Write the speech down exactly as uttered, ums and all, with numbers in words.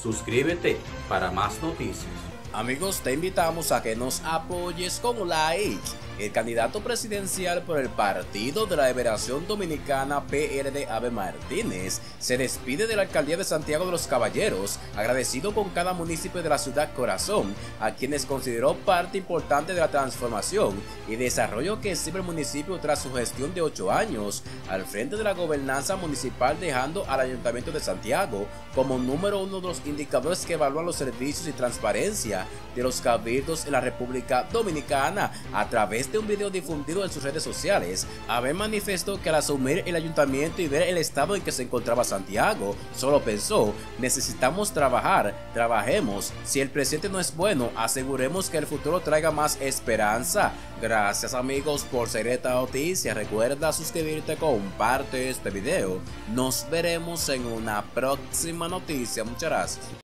Suscríbete para más noticias. Amigos, te invitamos a que nos apoyes con un like. El candidato presidencial por el Partido de la Liberación Dominicana P R D, Abel Martínez, se despide de la alcaldía de Santiago de los Caballeros, agradecido con cada municipio de la ciudad corazón, a quienes consideró parte importante de la transformación y desarrollo que sirve el municipio tras su gestión de ocho años al frente de la gobernanza municipal, dejando al Ayuntamiento de Santiago como número uno de los indicadores que evalúan los servicios y transparencia de los cabildos en la República Dominicana. A través de un video difundido en sus redes sociales, Abel manifestó que al asumir el ayuntamiento y ver el estado en que se encontraba Santiago, solo pensó: necesitamos trabajar, trabajemos, si el presente no es bueno, aseguremos que el futuro traiga más esperanza. Gracias amigos por seguir esta noticia, recuerda suscribirte, comparte este video, nos veremos en una próxima noticia, muchas gracias.